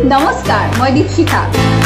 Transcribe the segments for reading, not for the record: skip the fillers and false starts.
নমস্কাৰ মই Dipshikha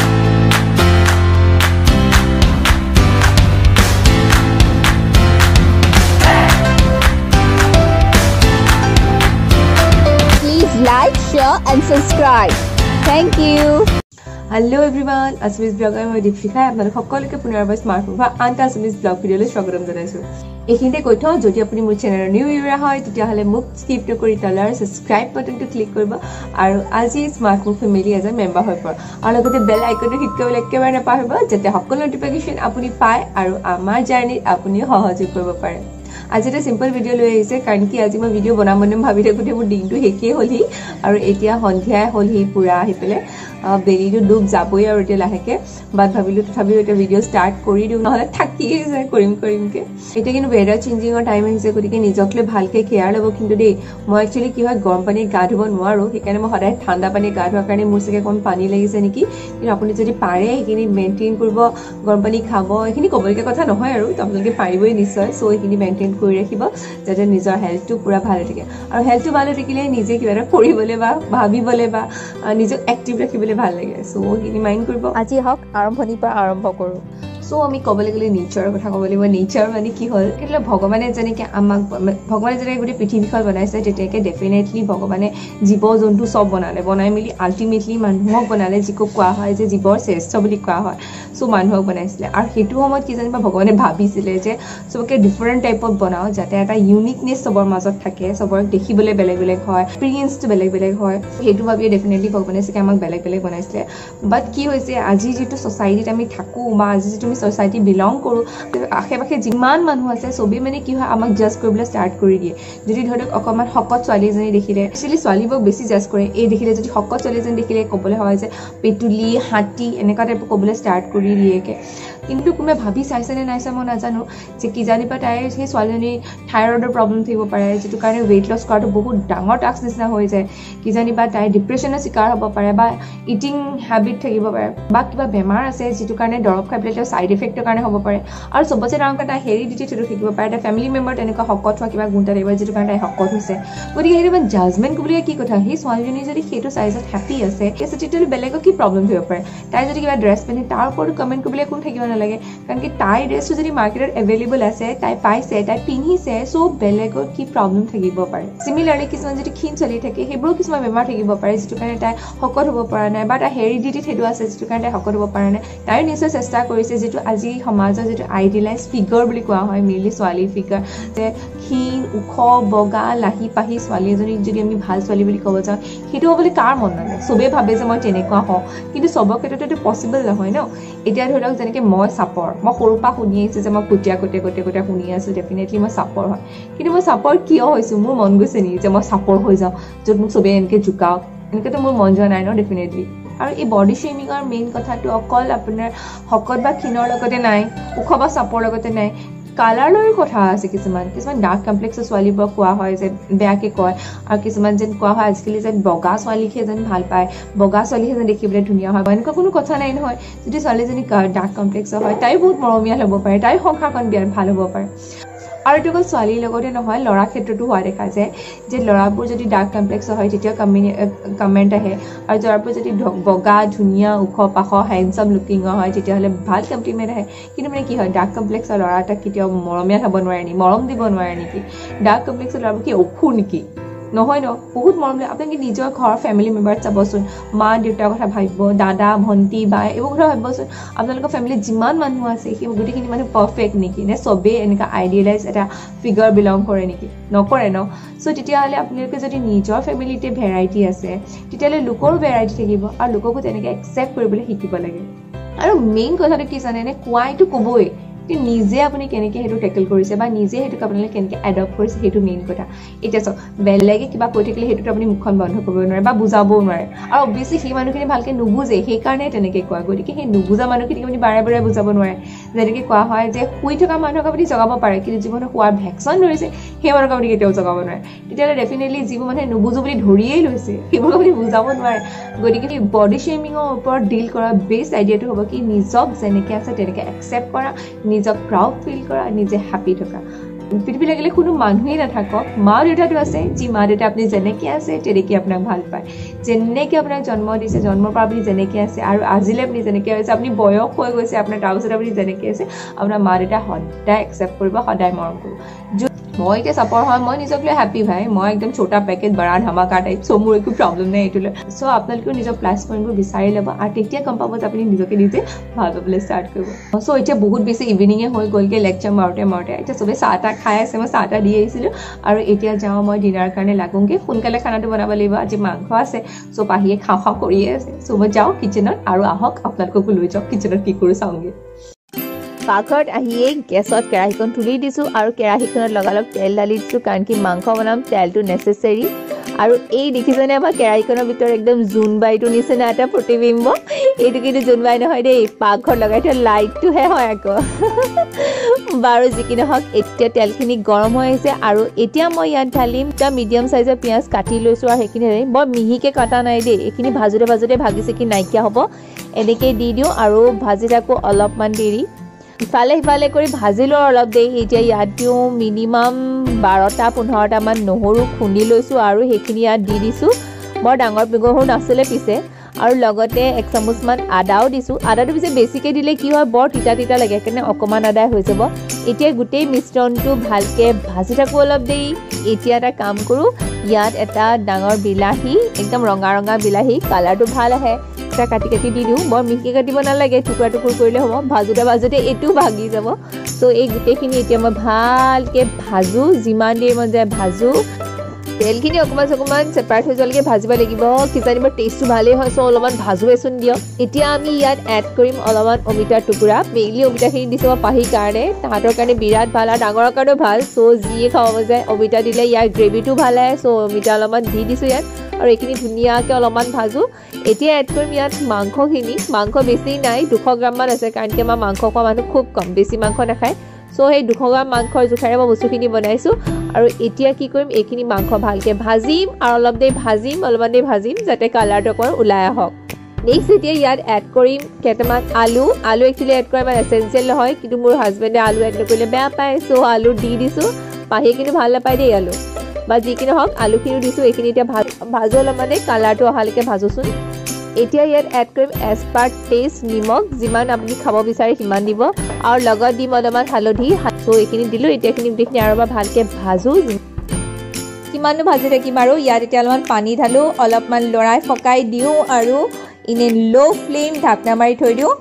Please like, share and subscribe. Thank you. Hello everyone, Assamese blogger মই দীপশিখা আপোনালোক সকলোকে পুনৰবাৰ স্মাৰ্টফোন বা আনটা আছামিজ ব্লগ ভিডিঅ'লৈ স্বাগতম জনাইছো। এইখিনিতে কৈ থওঁ যদি আপুনি মোৰ চেনেলৰ নিউ ইউজাৰ হয় তেতিয়াহ'লে মোক স্কিপ নকৰি তলৰ সাবস্ক্ৰাইব বাটনটো ক্লিক কৰিব আৰু আজি smartphone family as a member হৈ পৰ আৰু লগতে বেল আইকনটো হিট কৰিবলৈ একেবাৰে নাপাহৰিব যাতে সকলো নটিফিকেশ্যন আপুনি পায় আৰু আমাৰ জাৰ্নিত আপুনি সহযোগ কৰিব পাৰে। আজি এটা সিম্পল ভিডিঅ' লৈ আহিছে কাৰণ কি আজি মই ভিডিঅ' বনাম ভাবি থাকোঁতে মোৰ দিনটো শেষেই হ'লহি আৰু এতিয়া সন্ধিয়াই হ'লহি পুৰা আহি পেলাই বেলিটো ডুব যাবই আৰু এতিয়া লাহেকৈ বাট ভাবিলোঁ তথাপিও এতিয়া ভিডিঅ' ষ্টাৰ্ট কৰি দিওঁ নহ'লে থাকিয়ে যায় কৰিমকৈ এতিয়া কিন্তু ৱেডাৰ চেঞ্জিঙৰ টাইম আহিছে গতিকে নিজক লৈ ভালকৈ কেয়াৰ ল'ব কিন্তু দেই মই একচুৱেলি কি হয় গৰম পানীত গা ধুব নোৱাৰোঁ সেইকাৰণে মই সদায় ঠাণ্ডা পানীত গা ধোৱাৰ কাৰণে মোৰ চাগে অকণ পানী লাগিছে নেকি কিন্তু আপুনি যদি পাৰে সেইখিনি মেইনটেইন কৰিব গৰম পানী খাব এইখিনি ক'বলগীয়া কথা নহয় আৰু আপোনালোকে পাৰিবই নিশ্চয় চ' এইখিনি মেইনটেইন কৰি ৰাখিব যাতে নিজৰ হেল্থটো পুৰা ভালে থাকে আৰু হেল্থটো ভালে থাকিলে নিজে কিবা এটা কৰিবলৈ বা ভাবিবলৈ বা নিজক এক্টিভ ৰাখিবলৈ ভাল লাগে চ' এইখিনি মাইণ্ড কৰিব আজি হওক আৰম্ভণিৰ পৰা আৰম্ভ কৰোঁ চ' আমি ক'বলৈ গ'লে নেচাৰৰ কথা ক'ব লাগিব নেচাৰ মানে কি হ'ল কেতিয়াবা ভগৱানে যেনেকৈ আমাক ভগৱানে যেনেকৈ গোটেই পৃথিৱীখন বনাইছে তেতিয়াকৈ ডেফিনেটলি ভগৱানে জীৱ জন্তু চব বনাই মেলি আল্টিমেটলি মানুহক বনালে যিকো কোৱা হয় যে জীৱৰ শ্ৰেষ্ঠ বুলি কোৱা হয় চ' মানুহক বনাইছিলে আৰু সেইটো সময়ত কি জানিবা ভগৱানে ভাবিছিলে যে চবকে ডিফাৰেণ্ট টাইপত বনাওঁ যাতে এটা ইউনিকনেছ চবৰ মাজত থাকে চবক দেখিবলৈ বেলেগ বেলেগ হয় এক্সপিৰিয়েঞ্চটো বেলেগ বেলেগ হয় সেইটো ভাবিয়ে ডেফিনেটলি ভগৱানে চাগে আমাক বেলেগ বেলেগ বনাইছিলে বাট কি হৈছে আজি যিটো ছ'চাইটিত আমি থাকোঁ বা আজি যিটো আমি ছ'চাইটি বিলং কৰোঁ আশে পাশে যিমান মানুহ আছে চবেই মানে কি হয় আমাক জাজ কৰিবলৈ ষ্টাৰ্ট কৰি দিয়ে যদি ধৰক অকণমান শকত ছোৱালী এজনী দেখিলে একচুৱেলি ছোৱালীবোৰক বেছি জাজ কৰে এই দেখিলে যদি শকত ছোৱালী এজনী দেখিলে ক'বলৈ হয় যে পেটুলি হাতী এনেকুৱা টাইপৰ ক'বলৈ ষ্টাৰ্ট কৰি দিয়েকৈ কিন্তু কোনোবাই ভাবি চাইছেনে নাইছে মই নাজানো যে কিজানিবা তাইৰ সেই ছোৱালীজনী থাইৰয়ডৰ প্ৰব্লেম থাকিব পাৰে যিটো কাৰণে ৱেইট লছ কৰাটো বহুত ডাঙৰ টাস্ক নিচিনা হৈ যায় কিজানিবা তাই ডিপ্ৰেশ্যনৰ চিকাৰ হ'ব পাৰে বা ইটিং হেবিট থাকিব পাৰে বা কিবা বেমাৰ আছে যিটো কাৰণে দৰৱ খাই পেলাই তেওঁ ছাইড এফেক্টৰ কাৰণে হ'ব পাৰে আৰু চবতছে ডাঙৰ কথা হেৰিডিটি সেইটো থাকিব পাৰে তাই ফেমিলি মেম্বাৰ তেনেকুৱা শকত হোৱা কিবা গুণ এটা থাকিব যিটো কাৰণে তাই শকত হৈছে গতিকে সেইটো ইমান জাজমেণ্ট কৰিবলগীয়া কি কথা সেই ছোৱালীজনী যদি সেইটো চাইজত হেপী আছে তেতিয়াহ'লে বেলেগৰ কি প্ৰব্লেম থাকিব পাৰে তাই যদি কিবা ড্ৰেছ পিন্ধে তাৰ ওপৰতো কমেণ্ট কৰিবলৈ কোনো থাকিব নালাগে কাৰণ কি তাইৰ ড্ৰেছটো যদি মাৰ্কেটত এভেইলেবল আছে তাই পাইছে তাই পিন্ধিছে চ' বেলেগৰ কি প্ৰব্লেম থাকিব পাৰে চিমিলাৰলি কিছুমান যদি ক্ষীণ চলি থাকে সেইবোৰো কিছুমান বেমাৰ থাকিব পাৰে যিটো কাৰণে তাই শকত হ'ব পৰা নাই বা তাই হেৰিডিটিত সেইটো আছে যিটো কাৰণে তাই শকত হ'ব পৰা নাই তাইও নিশ্চয় চেষ্টা কৰিছে যিটো আজি সমাজৰ যিটো আইডিয়েলাইজ ফিগাৰ বুলি কোৱা হয় মেইনলি ছোৱালীৰ ফিগাৰ যে ক্ষীণ ওখ বগা লাহি পাহি ছোৱালী এজনীক যদি আমি ভাল ছোৱালী বুলি ক'ব যাওঁ সেইটো হ'বলৈ কাৰ মন নাযায় চবেই ভাবে যে মই তেনেকুৱা হওঁ কিন্তু চবৰ ক্ষেত্ৰত এইটো পচিবল নহয় ন এতিয়া ধৰি লওক যেনেকৈ মই চাপৰ মই সৰুৰ পৰা শুনি আহিছোঁ যে মই কুটীয়া গোটেই শুনি আছোঁ ডেফিনেটলি মই চাপৰ হয় কিন্তু মই চাপৰ কিয় হৈছোঁ মোৰ মন গৈছে নেকি যে মই চাপৰ হৈ যাওঁ য'ত মোক চবেই এনেকৈ জোকাওক এনেকৈতো মোৰ মন যোৱা নাই ন ডেফিনেটলি আৰু এই বডি শ্বেমিঙৰ মেইন কথাটো অকল আপোনাৰ শকত বা ক্ষীণৰ লগতে নাই ওখ বা চাপৰ লগতে নাই কালাৰলৈও কথা আছে কিছুমান ডাৰ্ক কমপ্লেক্সৰ ছোৱালীবোৰক কোৱা হয় যে বেয়াকৈ কয় আৰু কিছুমান যেন কোৱা হয় আজিকালি যেন বগা ছোৱালীকহে যেন ভাল পায় বগা ছোৱালীহে যেন দেখিবলৈ ধুনীয়া হয় এনেকুৱা কোনো কথা নাই নহয় যদি ছোৱালীজনী ডাৰ্ক কমপ্লেক্সৰ হয় তাইও বহুত মৰমীয়াল হ'ব পাৰে তাইৰ সংসাৰখন বিৰাট ভাল হ'ব পাৰে আৰু এইটো অকল ছোৱালীৰ লগতে নহয় ল'ৰাৰ ক্ষেত্ৰতো হোৱা দেখা যায় যে ল'ৰাবোৰ যদি ডাৰ্ক কমপ্লেক্সৰ হয় তেতিয়া কমেণ্ট আহে আৰু ল'ৰাবোৰ যদি বগা ধুনীয়া ওখ পাখ হেণ্ডচাম লুকিঙৰ হয় তেতিয়াহ'লে ভাল কমপ্লিমেণ্ট আহে কিন্তু মানে কি হয় ডাৰ্ক কমপ্লেক্সৰ ল'ৰা এটাক কেতিয়াও মৰমীয়াল হ'ব নোৱাৰে নেকি মৰম দিব নোৱাৰে নেকি ডাৰ্ক কমপ্লেক্সৰ ল'ৰাবোৰ কি অসুৰ নেকি নহয় ন বহুত মৰম দিয়ে আপোনালোকে নিজৰ ঘৰৰ ফেমিলি মেম্বাৰত চাবচোন মা দেউতাৰ কথা ভাবিব দাদা ভণ্টি বাই এইবোৰ কথা ভাবিবচোন আপোনালোকৰ ফেমিলিত যিমান মানুহ আছে সেই গোটেইখিনি মানুহ পাৰফেক্ট নেকি নে চবেই এনেকুৱা আইডিয়েলাইজ এটা ফিগাৰ বিলং কৰে নেকি নকৰে ন চ' তেতিয়াহ'লে আপোনালোকে যদি নিজৰ ফেমিলিতে ভেৰাইটি আছে তেতিয়াহ'লে লোকৰো ভেৰাইটি থাকিব আৰু লোককো তেনেকৈ একচেপ্ট কৰিবলৈ শিকিব লাগে আৰু মেইন কথাটো কি জানেনে কোৱাইটো ক'বই কিন্তু নিজে আপুনি কেনেকৈ সেইটো টেকল কৰিছে বা নিজে সেইটোক আপোনালোকে কেনেকৈ এডপ্ট কৰিছে সেইটো মেইন কথা এতিয়া চাওক বেলেগে কিবা কৈ থাকিলে সেইটোতো আপুনি মুখখন বন্ধ কৰিব নোৱাৰে বা বুজাবও নোৱাৰে আৰু অবভিয়াছলি সেই মানুহখিনি ভালকৈ নুবুজে সেইকাৰণে তেনেকৈ কয় গতিকে সেই নুবুজা মানুহখিনিক আপুনি বাৰে বাৰে বুজাব নোৱাৰে যেনেকৈ কোৱা হয় যে শুই থকা মানুহক আপুনি জগাব পাৰে কিন্তু যিমানে শুৱাৰ ভেকচিন ধৰিছে সেই মানুহক আপুনি কেতিয়াও জগাব নোৱাৰে তেতিয়াহ'লে ডেফিনেটলি যিবোৰ মানুহে নুবুজো বুলি ধৰিয়েই লৈছে সেইবোৰক আপুনি বুজাব নোৱাৰে গতিকে বডি শ্বেমিঙৰ ওপৰত ডিল কৰা বেষ্ট আইডিয়াটো হ'ব কি নিজক যেনেকৈ আছে তেনেকৈ একচেপ্ট কৰা নিজক প্ৰাউড ফিল কৰা নিজে হেপী থকা পৃথিৱী লাগিলে কোনো মানুহেই নাথাকক মা দেউতাটো আছে যি মা দেউতা আপুনি যেনেকৈ আছে তেনেকৈ আপোনাক ভাল পায় যেনেকৈ আপোনাক জন্ম দিছে জন্মৰ পৰা আপুনি যেনেকৈ আছে আৰু আজিলৈ আপুনি যেনেকৈ আছে আপুনি বয়স হৈ গৈছে আপোনাৰ তাৰপিছত আপুনি যেনেকৈ আছে আপোনাৰ মা দেউতা সদায় একচেপ্ট কৰিব সদায় মৰম কৰিব মই এতিয়া চাপৰ হয় মই নিজক লৈ হেপী ভাই মই একদম ছোটা পেকেট বৰা ধামাকা টাইপ চ' মোৰ একো প্ৰব্লেম নাই এইটো লৈ চ' আপোনালোকেও নিজৰ প্লাছ পইণ্টবোৰ বিচাৰি ল'ব আৰু তেতিয়া গম পাব যে আপুনি নিজকে নিজে ভাল পাবলৈ ষ্টাৰ্ট কৰিব চ' এতিয়া বহুত বেছি ইভিনিঙে হৈ গ'লগৈ লেকচাৰ মাৰোঁতে এতিয়া চবেই চাহ তাহ খাই আছে মই চাহ তাহ দি আহিছিলোঁ আৰু এতিয়া যাওঁ মই ডিনাৰ কাৰণে লাগোঁগৈ সোনকালে খানাটো বনাব লাগিব আজি মাংস আছে চ' পাহিয়ে খাওঁ কৰিয়ে আছে চ' মই যাওঁ কিচেনত আৰু আহক আপোনালোককো লৈ যাওক কিচেনত কি কৰোঁ চাওঁগৈ পাকঘৰত আহিয়ে গেছত কেৰাহীখন তুলি দিছোঁ আৰু কেৰাহীখনত লগালগ তেল ঢালি দিছোঁ কাৰণ কি মাংস বনাম তেলটো নেচেচেৰী আৰু এই দেখিছেনে আমাৰ কেৰাহীখনৰ ভিতৰত একদম জোনবাইটোৰ নিচিনা এটা প্ৰতিবিম্ব এইটো কিন্তু জোনবাই নহয় দেই পাকঘৰত লগাই থোৱা লাইটটোহে হয় আকৌ বাৰু যি কি নহওক এতিয়া তেলখিনি গৰম হৈ আহিছে আৰু এতিয়া মই ইয়াত ঢালিম এটা মিডিয়াম চাইজৰ পিঁয়াজ কাটি লৈছোঁ আৰু সেইখিনি বৰ মিহিকৈ কটা নাই দেই এইখিনি ভাজোঁতে ভাজি চেকি নাইকিয়া হ'ব এনেকৈ দি দিওঁ আৰু ভাজি থাকোঁ অলপমান দেৰি ইফালে সিফালে কৰি ভাজিলোঁ অলপ দেৰি এতিয়া ইয়াত দিওঁ মিনিমাম 12-15টামান নহৰু খুন্দি লৈছোঁ আৰু সেইখিনি ইয়াত দি দিছোঁ বৰ ডাঙৰ নহৰু নাছিলে পিছে আৰু লগতে 1 চামুচমান আদাও দিছোঁ আদাটো পিছে বেছিকৈ দিলে কি হয় বৰ তিতা লাগে সেইকাৰণে অকণমান আদাই হৈ যাব এতিয়া গোটেই মিশ্ৰণটো ভালকৈ ভাজি থাকোঁ অলপ দেৰি এতিয়া এটা কাম কৰোঁ ইয়াত এটা ডাঙৰ বিলাহী একদম ৰঙা বিলাহী কালাৰটো ভাল আহে এটা কাটি দি দিওঁ বৰ মিহিকৈ কাটিব নালাগে টুকুৰা কৰিলে হ'ব ভাজোঁতে এইটোও ভাগি যাব চ' এই গোটেইখিনি এতিয়া মই ভালকৈ ভাজোঁ যিমান দেৰি মন যায় ভাজোঁ তেলখিনি অকণমান ছেপাৰেট হৈ যোৱালৈকে ভাজিব লাগিব কিজানি মোৰ টেষ্টটো ভালেই হয় চ' অলপমান ভাজোৱেচোন দিয়ক এতিয়া আমি ইয়াত এড কৰিম অলপমান অমিতাৰ টুকুৰা মেইনলি অমিতাখিনি দিছোঁ মই পাহিৰ কাৰণে তাহাঁতৰ কাৰণে বিৰাট ভাল আৰু ডাঙৰৰ কাৰণেও ভাল চ' যিয়ে খাব যায় অমিতা দিলে ইয়াৰ গ্ৰেভিটো ভাল আহে চ' অমিতা অলপমান দি দিছোঁ ইয়াত আৰু এইখিনি ধুনীয়াকৈ অলপমান ভাজোঁ এতিয়া এড কৰিম ইয়াত মাংসখিনি মাংস বেছি নাই 200 গ্ৰামমান আছে কাৰণ কি আমাৰ মাংস খোৱা মানুহ খুব কম বেছি মাংস নাখায় চ' সেই 200 গ্ৰাম মাংসৰ জোখাৰে মই বস্তুখিনি বনাইছোঁ আৰু এতিয়া কি কৰিম এইখিনি মাংস ভালকৈ ভাজিম আৰু অলপমান দেৰি ভাজিম যাতে কালাৰটো অকণমান ওলাই আহক নেক্সট এতিয়া ইয়াত এড কৰিম কেইটামান আলু একচুৱেলি এড কৰা ইমান এচেঞ্চিয়েল নহয় কিন্তু মোৰ হাজবেণ্ডে আলু এড নকৰিলে বেয়া পায় চ' আলু দি দিছোঁ পাহিয়ে কিন্তু ভাল নাপায় দেই আলু বা যি কি নহওক আলুখিনিও দিছোঁ এইখিনি এতিয়া ভাজো অলপমানে কালাৰটো অহালৈকে ভাজোচোন এতিয়া ইয়াত এড কৰিম এজ পাৰ টেষ্ট নিমখ যিমান আপুনি খাব বিচাৰে সিমান দিব আৰু লগত দিম অলপমান হালধি চ' এইখিনি দিলোঁ এতিয়া গোটেইখিনি আৰু এবাৰ ভালকৈ ভাজোঁ কিমানো ভাজি থাকিম আৰু ইয়াত এতিয়া অলপমান পানী ঢালোঁ অলপমান লৰাই ফকাই দিওঁ আৰু ইনে ল' ফ্লেম ঢাকনা মাৰি থৈ দিওঁ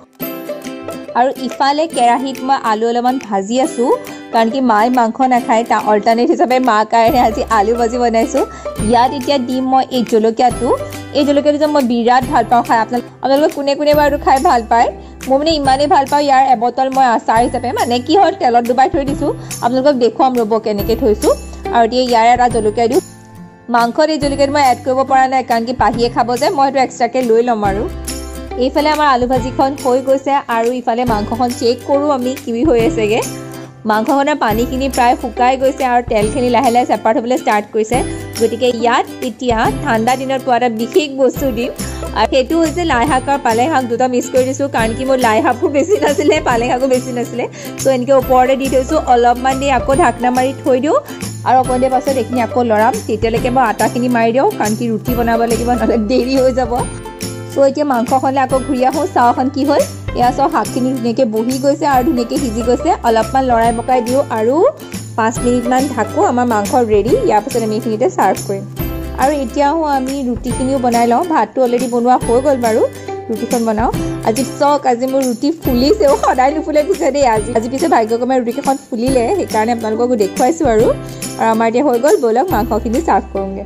আৰু ইফালে কেৰাহীত মই আলু অলপমান ভাজি আছোঁ কাৰণ কি মায়ে মাংস নাখায় তাৰ অল্টাৰনেট হিচাপে মাৰ কাৰণে আজি আলু ভাজি বনাইছোঁ ইয়াত এতিয়া দিম মই এই জলকীয়াটো যে মই বিৰাট ভাল পাওঁ খাই আপোনালোকে কোনে বাৰু খাই ভাল পায় মই মানে ইমানেই ভাল পাওঁ ইয়াৰ এবটল মই আচাৰ হিচাপে মানে কি হয় তেলত ডুবাই থৈ দিছোঁ আপোনালোকক দেখুৱাম ৰ'ব কেনেকৈ থৈছোঁ আৰু এতিয়া ইয়াৰ এটা জলকীয়া দিওঁ মাংসত এই জলকীয়াটো মই এড কৰিব পৰা নাই কাৰণ কি পাহিয়ে খাব যে মই সেইটো এক্সট্ৰাকৈ লৈ ল'ম আৰু এইফালে আমাৰ আলু ভাজিখন হৈ গৈছে আৰু ইফালে মাংসখন চেক কৰোঁ আমি কি হৈ আছেগৈ মাংসখনৰ পানীখিনি প্ৰায় শুকাই গৈছে আৰু তেলখিনি লাহে ছেপাৰেট হ'বলৈ ষ্টাৰ্ট কৰিছে গতিকে ইয়াত এতিয়া ঠাণ্ডা দিনত পোৱা এটা বিশেষ বস্তু দিম আৰু সেইটো হৈছে লাই শাক আৰু পালেং শাক দুটা মিক্স কৰি দিছোঁ কাৰণ কি মোৰ লাই শাকো বেছি নাছিলে পালেং শাকো বেছি নাছিলে চ' এনেকৈ ওপৰতে দি থৈছোঁ অলপমান দি আকৌ ঢাকনা মাৰি থৈ দিওঁ আৰু অকণ দেৰি পাছত এইখিনি আকৌ লৰাম তেতিয়ালৈকে মই আটাখিনি মাৰি দিওঁ কাৰণ কি ৰুটি বনাব লাগিব নহ'লে দেৰি হৈ যাব চ' এতিয়া মাংসখনলৈ আকৌ ঘূৰি আহোঁ চাওখন কি হ'ল এয়া চাওঁ শাকখিনি ধুনীয়াকৈ বহি গৈছে আৰু ধুনীয়াকৈ সিজি গৈছে অলপমান লৰাই বকাই দিওঁ আৰু 5 মিনিটমান ঢাকোঁ আমাৰ মাংস ৰেডি ইয়াৰ পাছত আমি এইখিনিতে ছাৰ্ভ কৰিম আৰু এতিয়াও আমি ৰুটিখিনিও বনাই লওঁ ভাতটো অলৰেডি বনোৱা হৈ গ'ল বাৰু ৰুটিখন বনাওঁ আজি চাওক আজি মোৰ ৰুটি ফুলিছেও সদায় নুফুলে পিছে দেই আজি পিছে ভাগ্যক্ৰমে ৰুটিকেইখন ফুলিলে সেইকাৰণে আপোনালোককো দেখুৱাইছোঁ আৰু আমাৰ এতিয়া হৈ গ'ল ব'লক মাংসখিনি ছাৰ্ভ কৰোঁগৈ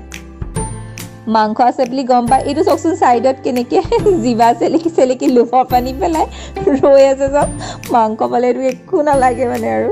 মাংস আছে বুলি গম পাই এইটো চাওকচোন ছাইডত কেনেকৈ জিভা চেলেকি লোভৰ পানী পেলাই ৰৈ আছে চব মাংস পালেতো একো নালাগে মানে আৰু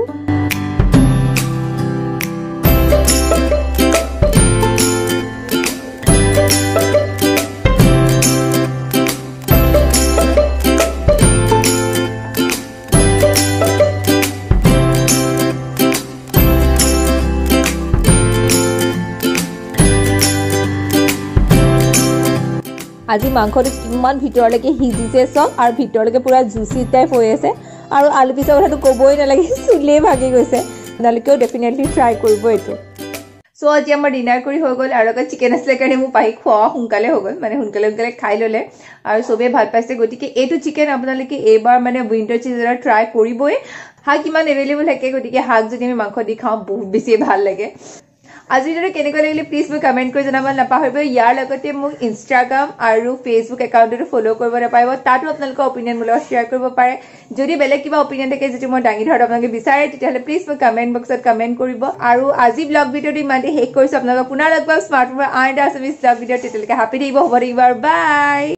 আজি মাংসটো কিমান ভিতৰলৈকে সিজিছে চব আৰু ভিতৰলৈকে পুৰা জুচি টাইপ হৈ আছে আৰু আলু পিছৰ কথাটো ক'বই নালাগে চুলেই ভাগি গৈছে আপোনালোকেও ডেফিনেটলি ট্ৰাই কৰিব এইটো সো আজি আমাৰ ডিনাৰ কৰি হৈ গ'ল আৰু লগত চিকেন আছিলে কাৰণে মোৰ পাহি খোৱা সোনকালে হৈ গ'ল মানে সোনকালে খাই ল'লে আৰু চবেই ভাল পাইছে গতিকে এইটো চিকেন আপোনালোকে এইবাৰ মানে উইণ্টাৰ চিজনত ট্ৰাই কৰিবই শাক ইমান এভেইলেবল থাকে গতিকে শাক যদি আমি মাংস দি খাওঁ বহুত বেছি ভাল লাগে আজি যদি কেনেকৈ লাগিলে প্লিজ মোক কমেণ্ট কৰি জনাব নাপাহৰিব ইয়াৰ লগতে মোক ইনষ্টাগ্ৰাম আৰু ফেচবুক একাউণ্টটো ফ'ল' কৰিব নাপাহৰিব তাতো আপোনালোকৰ অপিনিয়ন মোৰ লগত শ্বেয়াৰ কৰিব পাৰে যদি বেলেগ কিবা অপিনিয়ন থাকে যদি মই দাঙি ধৰাত আপোনালোকে বিচাৰে তেতিয়াহ'লে প্লিজ মোক কমেণ্ট বক্সত কমেণ্ট কৰিব আৰু আজি ব্লগ ভিডিঅ'টো ইমানতে শেষ কৰিছোঁ আপোনালোকক পুনৰ লগ পাম স্মাৰ্টফোনৰ আন এটা আছামিজ ব্লগ ভিডিঅ' তেতিয়ালৈকে হেপী থাকিব হ'ব থাকিব আৰু বাই